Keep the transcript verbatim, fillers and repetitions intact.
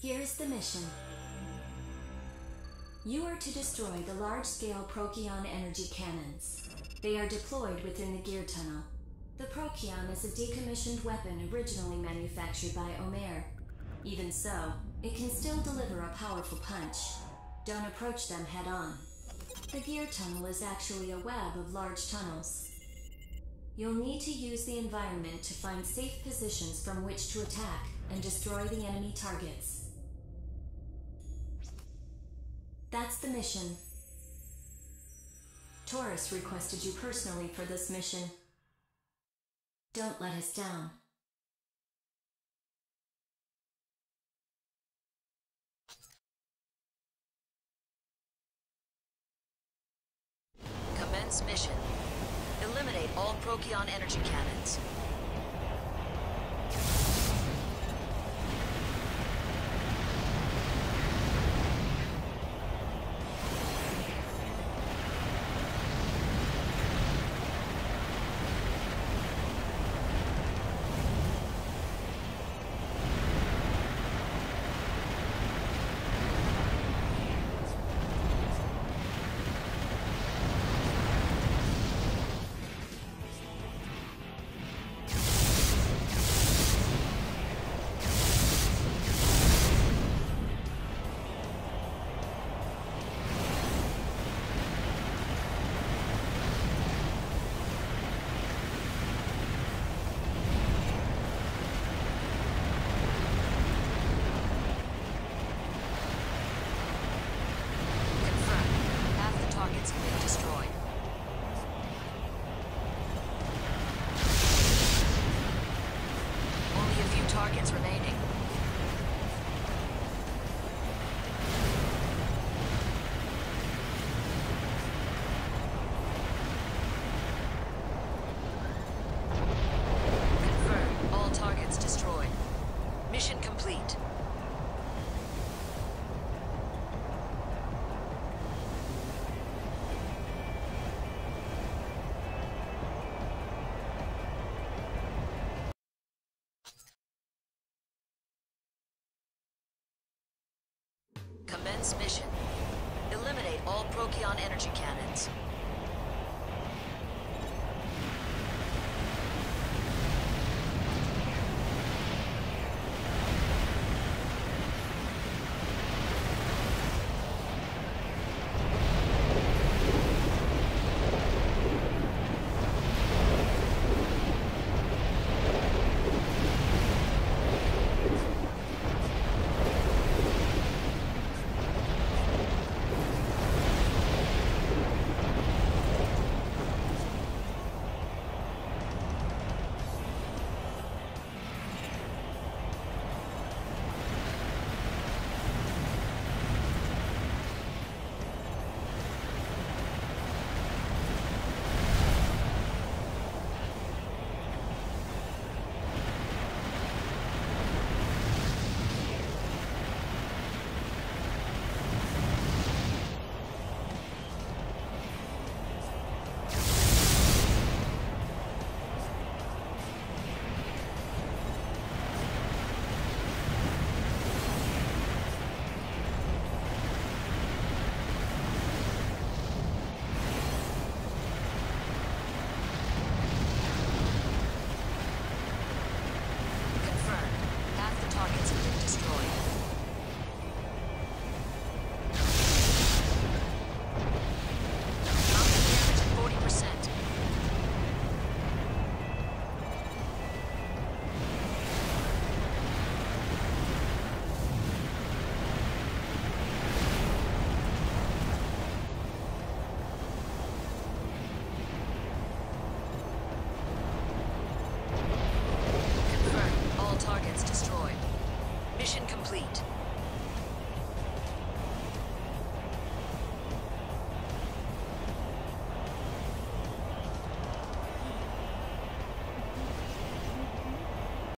Here's the mission. You are to destroy the large-scale Procyon energy cannons. They are deployed within the gear tunnel. The Procyon is a decommissioned weapon originally manufactured by Omer. Even so, it can still deliver a powerful punch. Don't approach them head-on. The gear tunnel is actually a web of large tunnels. You'll need to use the environment to find safe positions from which to attack and destroy the enemy targets. That's the mission. Taurus requested you personally for this mission. Don't let us down. Commence mission. Eliminate all Procyon energy cannons. Targets remaining. Confirm. All targets destroyed. Mission complete. Commence mission. Eliminate all Procyon energy cannons.